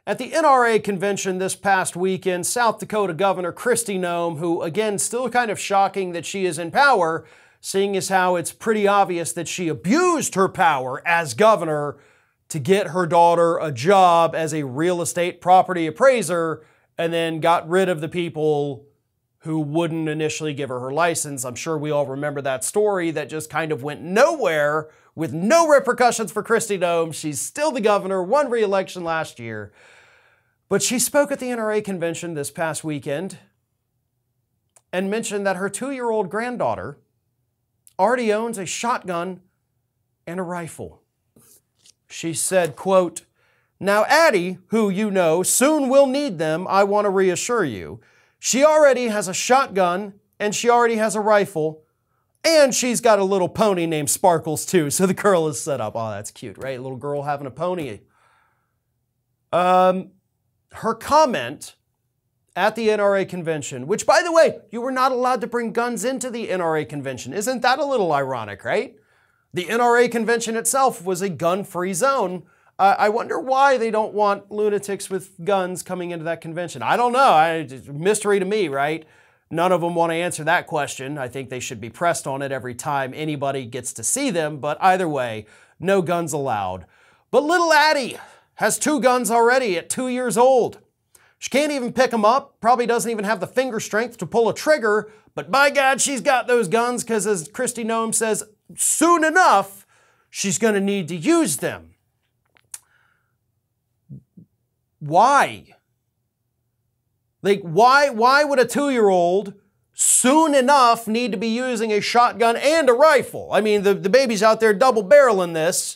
At the NRA convention this past weekend, South Dakota Governor Kristi Noem, who again, still kind of shocking that she is in power, seeing as how it's pretty obvious that she abused her power as governor to get her daughter a job as a real estate property appraiser and then got rid of the people who wouldn't initially give her her license. I'm sure we all remember that story that just kind of went nowhere with no repercussions for Kristi Nome. She's still the governor, won re-election last year. But she spoke at the NRA convention this past weekend and mentioned that her 2-year-old granddaughter already owns a shotgun and a rifle. She said, quote, "Now Addie, who you know soon will need them, I want to reassure you. She already has a shotgun and she already has a rifle. And she's got a little pony named Sparkles too." So the girl is set up. Oh, that's cute, right? A little girl having a pony. Her comment at the NRA convention, which by the way, you were not allowed to bring guns into the NRA convention. Isn't that a little ironic, right? The NRA convention itself was a gun-free zone. I wonder why they don't want lunatics with guns coming into that convention. I don't know. Mystery to me, right? None of them want to answer that question. I think they should be pressed on it every time anybody gets to see them, but either way, no guns allowed. But little Addie has 2 guns already at 2 years old. She can't even pick them up, probably doesn't even have the finger strength to pull a trigger, but by God, she's got those guns because as Kristi Noem says, soon enough, she's going to need to use them. Why? Like, why would a 2-year-old soon enough need to be using a shotgun and a rifle? I mean, the baby's out there double barreling this.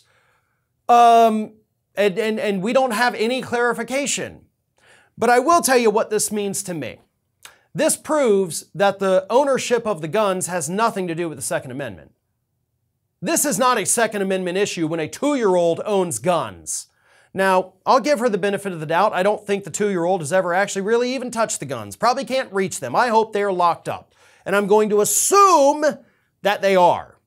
And we don't have any clarification. But I will tell you what this means to me. This proves that the ownership of the guns has nothing to do with the Second Amendment. This is not a Second Amendment issue when a 2-year-old owns guns. Now, I'll give her the benefit of the doubt. I don't think the 2-year-old has ever actually really even touched the guns. Probably can't reach them. I hope they are locked up. And I'm going to assume that they are.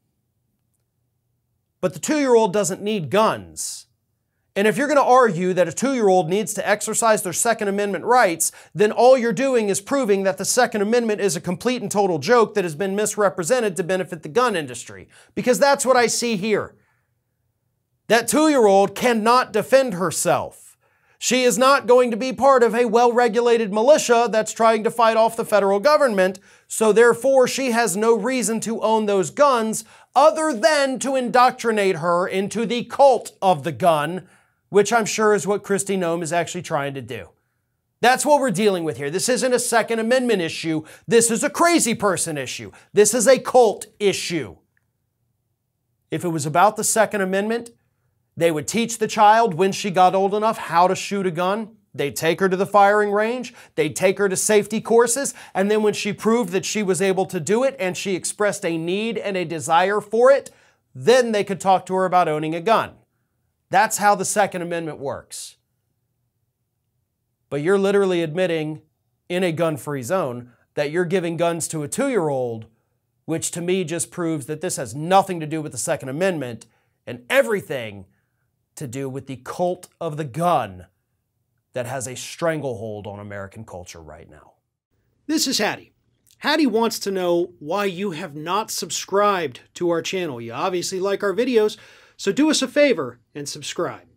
But the 2-year-old doesn't need guns. And if you're going to argue that a 2-year-old needs to exercise their Second Amendment rights, then all you're doing is proving that the Second Amendment is a complete and total joke that has been misrepresented to benefit the gun industry. Because that's what I see here. That 2-year-old cannot defend herself. She is not going to be part of a well-regulated militia that's trying to fight off the federal government, so therefore she has no reason to own those guns other than to indoctrinate her into the cult of the gun, which I'm sure is what Kristi Noem is actually trying to do. That's what we're dealing with here. This isn't a Second Amendment issue. This is a crazy person issue. This is a cult issue. If it was about the Second Amendment, they would teach the child when she got old enough how to shoot a gun. They'd take her to the firing range. They'd take her to safety courses. And then when she proved that she was able to do it and she expressed a need and a desire for it, then they could talk to her about owning a gun. That's how the Second Amendment works. But you're literally admitting in a gun-free zone that you're giving guns to a 2-year-old, which to me just proves that this has nothing to do with the Second Amendment and everything to do with the cult of the gun that has a stranglehold on American culture right now. This is Addie. Addie wants to know why you have not subscribed to our channel. You obviously like our videos, so do us a favor and subscribe.